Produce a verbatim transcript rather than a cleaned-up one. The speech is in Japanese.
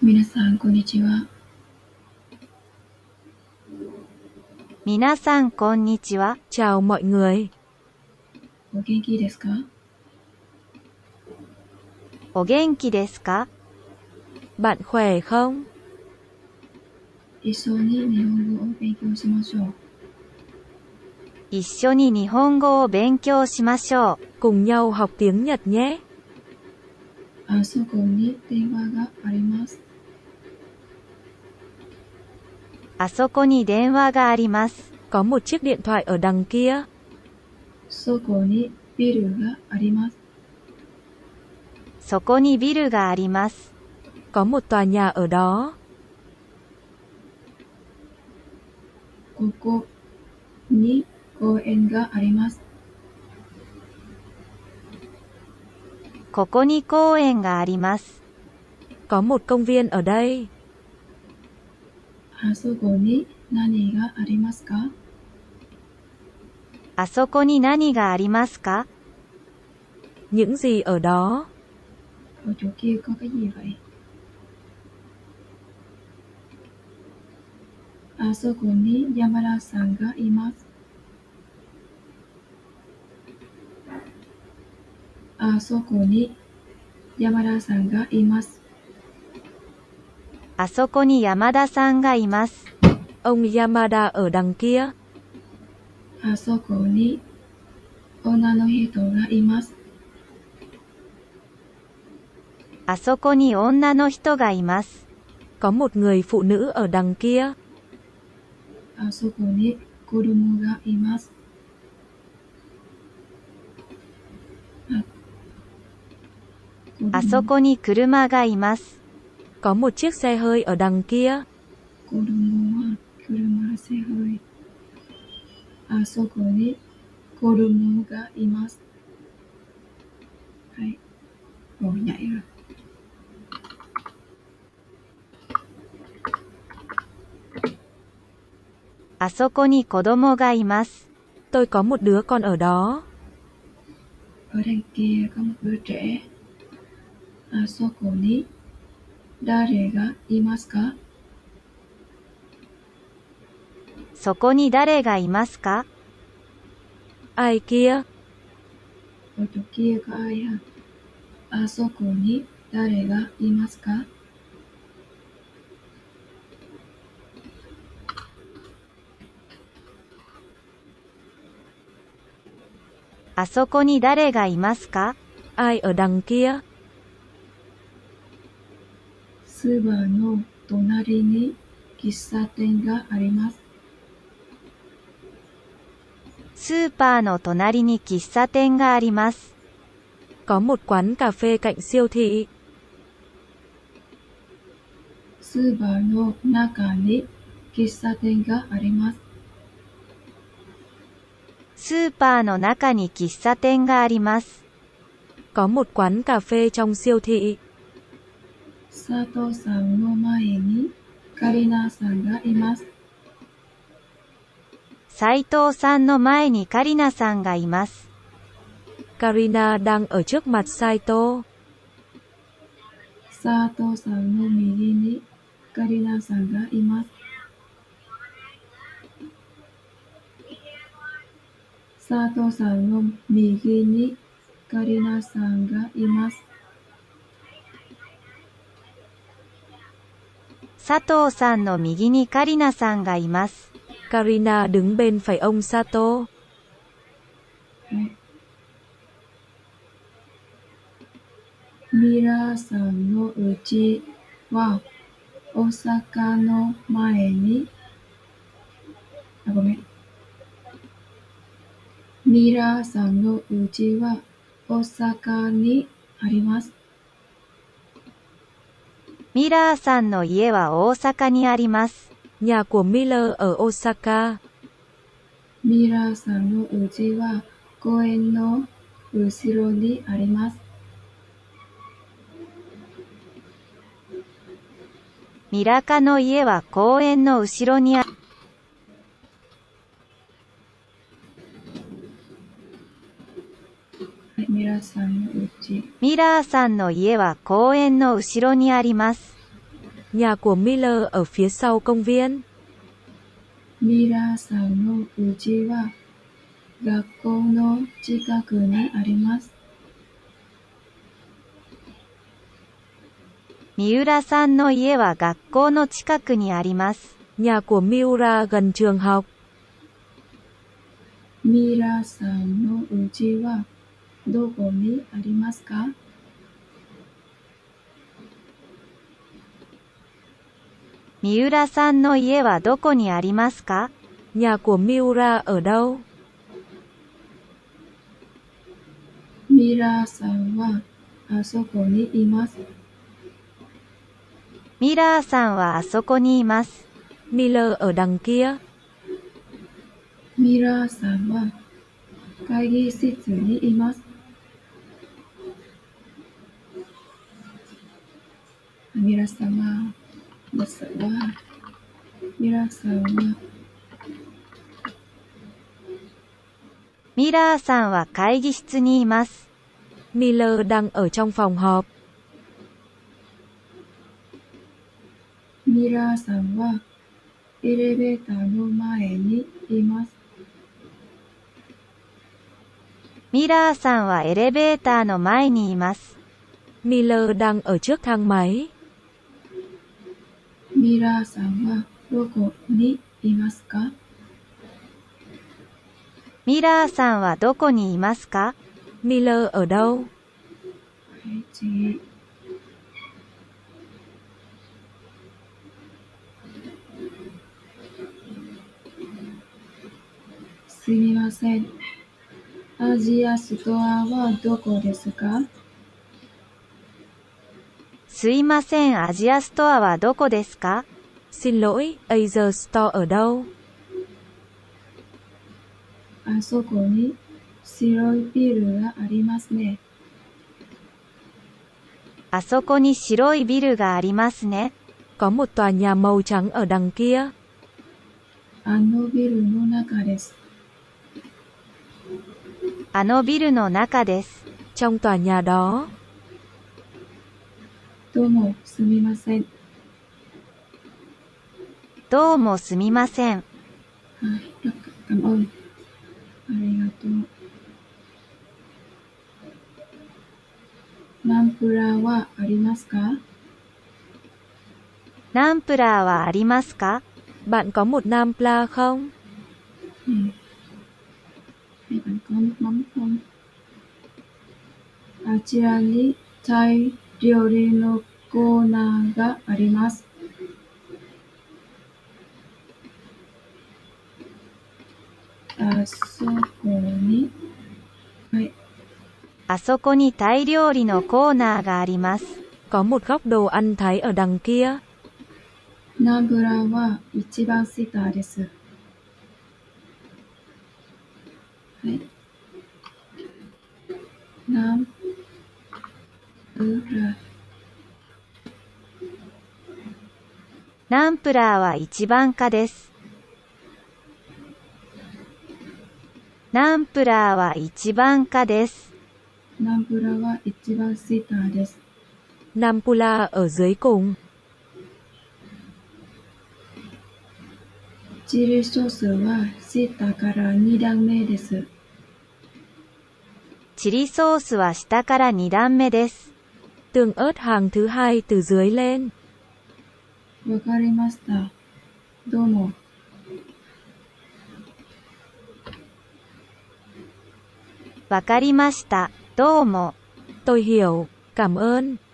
皆さん、こんにちは。 皆さん、こんにちは。 Chào mọi người. お元気ですか？ お元気ですか？ Bạn khỏe không? 一緒に日本語を勉強しましょう。 一緒に日本語を勉強しましょう。 Cùng nhau học tiếng Nhật nhé. あそこに電話があります。 あそこに電話があります。 Có một chiếc điện thoại ở đằng kia. そこにビルがあります。 そこにビルがあります。 Có một tòa nhà ở đó. ここに公園があります。 ここに公園があります。 Có một công viên ở đây. あそこに何がありますか？ あそこに何がありますか？ Những gì ở đó? Ở chỗ kia có cái gì vậy? あそこに山田さんがいます。あそこに山田さんがいます。 あそこに山田さんがいます。 Ông Yamada ở đằng kia. あそこに女の人がいます。 あそこに女の人がいます。 Có một người phụ nữ ở đằng kia. あそこに子供がいます。 あそこに車がいます。 Có một chiếc xe hơi ở đằng kia. 子供は車せはい。あそこに子供がいます。はい。Ồ, nhảy rồi. あそこに子供がいます。 Tôi có một đứa con ở đó. Ở đằng kia có một đứa trẻ. あそこに誰がいますか？ そこに誰がいますか？ Ai kia? Ở chỗ kia có ai hả? あそこに誰がいますか？ あそこに誰がいますか？ Ai ở đằng kia? スーパーの隣に喫茶店があります。 スーパーの隣に喫茶店があります。 Có một quán cà phê cạnh siêu thị. スーパーの中に喫茶店があります。 スーパーの中に喫茶店があります。 Có một quán cà phê trong siêu thị. 佐藤さんの前にカリナさんがいます。 斉藤さんの前にカリナさんがいます。 Karina đang ở trước mặt Saito. 佐藤さんの右にカリナさんがいます。佐藤さんの右にカリナさんがいます。 佐藤さんの右にカリナさんがいます。 Karina đứng bên phải ông Sato. はい。ミラさんの家は大阪の前に、あ、ごめん。ミラさんの家は大阪にあります。 ミラーさんの家は大阪にあります。 Nhà của Miller ở Osaka. ミラさんの家は公園の後ろにあります。 ミラカの家は公園の後ろにある。 ミラさんの家。 ミラーさんの家は公園の後ろにあります。 Nhà của Miller ở phía sau công viên. ミラーさんの家は学校の近くにあります。 三浦さんの家は学校の近くにあります。 Nhà của Miura gần trường học. ミラーさんの家はどこにありますか？ 三浦さんの家はどこにありますか？ Nhà của Miura ở đâu? ミラーさんはあそこにいます。 ミラーさんはあそこにいます。 Miller ở đằng kia. ミラーさんは会議室にいます。ミラーさんはですが、ミラーさんはミラーさんは会議室にいます。 Miller đang ở trong phòng họp. ミラーさんはエレベーターの前にいます。 ミラーさんはエレベーターの前にいます。 Miller đang ở trước thang máy. ミラーさんはどこにいますか？ ミラーさんはどこにいますか？ Miller ở đâu? はい、次。すみません。アジアストアはどこですか？ すいません、アジアストアはどこですか？ Xin lỗi, Asia Store ở đâu? あそこに白いビルがありますね。 あそこに白いビルがありますね。 Có một tòa nhà màu trắng ở đằng kia. あのビルの中です。 あのビルの中です。 Trong tòa nhà đó. どうもすみません。 どうもすみません。 はい、cảm ơn。ありがとう。ナンプラーはありますか？ ナンプラーはありますか？ Bạn có một nampla không? うん。はい、bạn có nước mắm không? あちらにタイ料理のコーナーがあります。あそこに、はい。 あそこにタイ料理のコーナーがあります。 Có một góc đồ ăn Thái ở đằng kia. ナンプラーは一番下です。はい。ナンプラー。 ナンプラーは一番下です。ナンプラーは一番下です。 ナンプラーは一番下です。 Nampula ở dưới cùng. チリソースは下からに段目です。 チリソースは下からに段目です。 Tương ớt hàng thứ hai từ dưới lên. わかりました。どうも。 わかりました。どうも。 Tôi hiểu, cảm ơn.